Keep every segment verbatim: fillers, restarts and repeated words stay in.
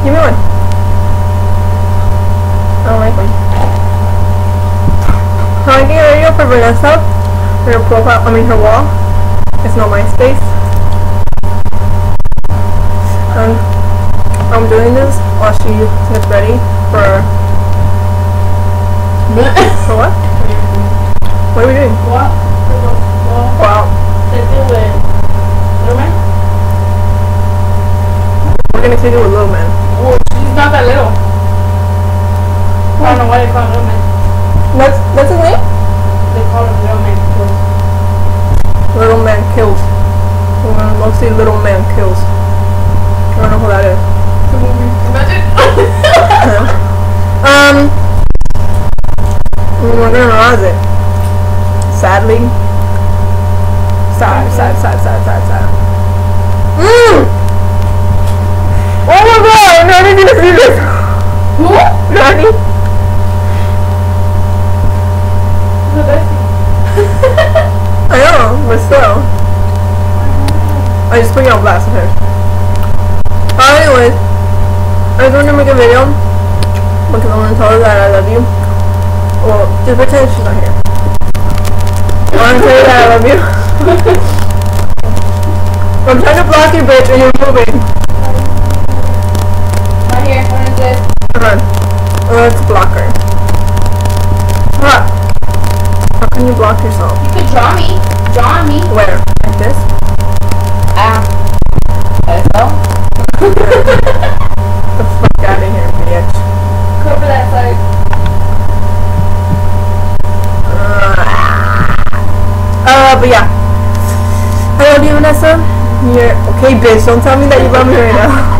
Give me one. I don't like one. I'm making a video for Vanessa. Her profile, I mean her wall. It's not MySpace. Um, I'm doing this while she gets ready for. For what? What are we doing? What? Wow. Little man? We're gonna take it with Little Man. Oh, he's not that little. I don't know why they call him Little Man. What's what's his name? They call him Little Man. Little Man Kills. Well, mostly Little Man Kills. I don't know who that is. Imagine. um, we're gonna analyze it. Sadly. Sad, sad, sad, sad, sad, sad. Mmm! Oh my god, Nani didn't see this! Who? Nani? Who's that? I know, but still. I just put you on blast with her. Uh, anyways, I just wanted to make a video because I want to tell her that I love you. Well, just pretend she's not here. I want to tell you that I love you. I'm trying to block you, bitch, and you're moving. Right here. What is this? Come on. Let's block her. Huh. How can you block yourself? You could draw me. Draw me. Where? Like this? Ah. That's so. The fuck out of here, bitch. Cover that side. Uh, but yeah. I love you, Vanessa. You're okay, bitch. Don't tell me that you love me right now.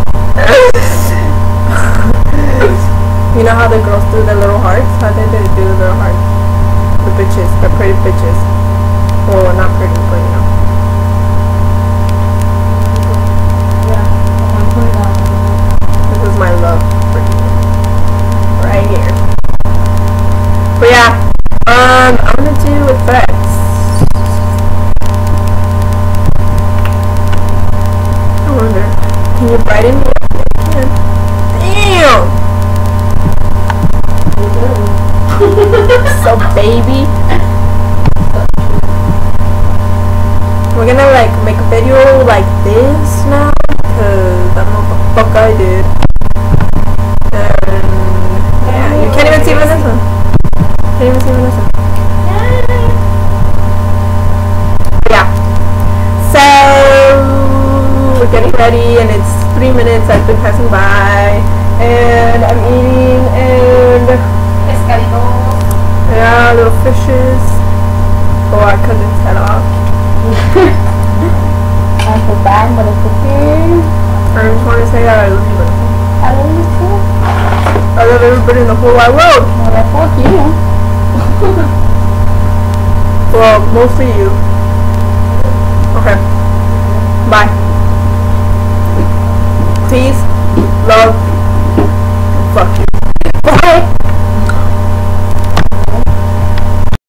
You know how the girls do their little hearts? How did they do the little hearts? The bitches, the pretty bitches. Well, not pretty, but you know. Yeah. I'm putting it down. This is my love for you. Right here. But yeah. Um, I'm gonna do effects. I wonder, can you brighten me up? I can. Damn! So baby, we're gonna like make a video like this now because I don't know what the fuck I did. And yeah, you can't even see Vanessa. Can't even see Vanessa. Yeah. So we're getting ready and it's three minutes I've been passing by and I'm eating and Pescadito. yeah, little fishes. Oh, I cut its head off. I feel bad, but it's okay. I just want to say that I love you. I love you too. I love everybody in the whole wide world. Well, fuck you. Well, mostly you.